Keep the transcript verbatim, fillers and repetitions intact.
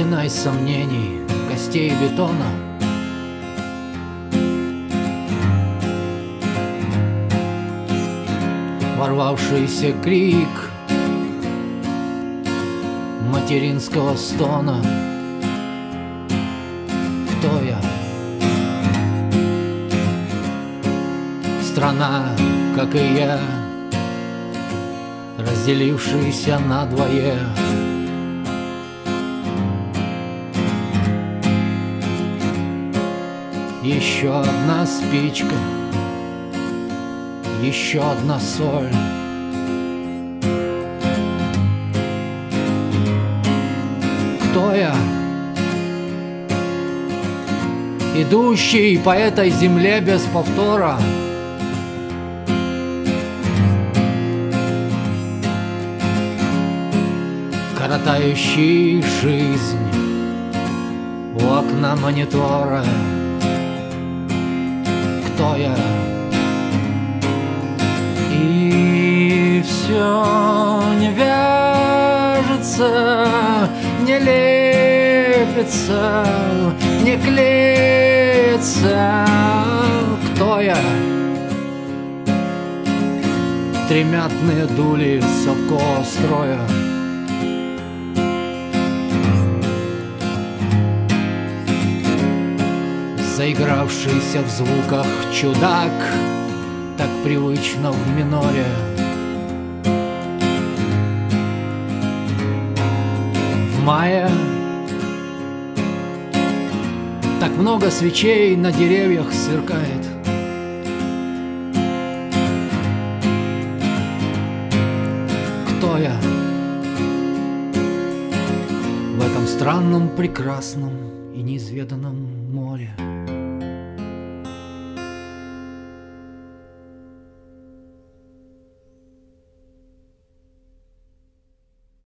Стена из сомнений, костей и бетона. Ворвавшийся крик материнского стона. Кто я? Страна, как и я, разделившаяся надвое. Еще одна спичка, еще одна соль. Кто я? Идущий по этой земле без повтора. Коротающий жизнь у окна монитора. Кто я? И все не вяжется, не лепится, не клеится. Кто я? Тремятные дули совкового строя. Заигравшийся в звуках чудак, так привычно в миноре. В мае так много свечей на деревьях сверкает. Кто я в этом странном, прекрасном и неизведанном море?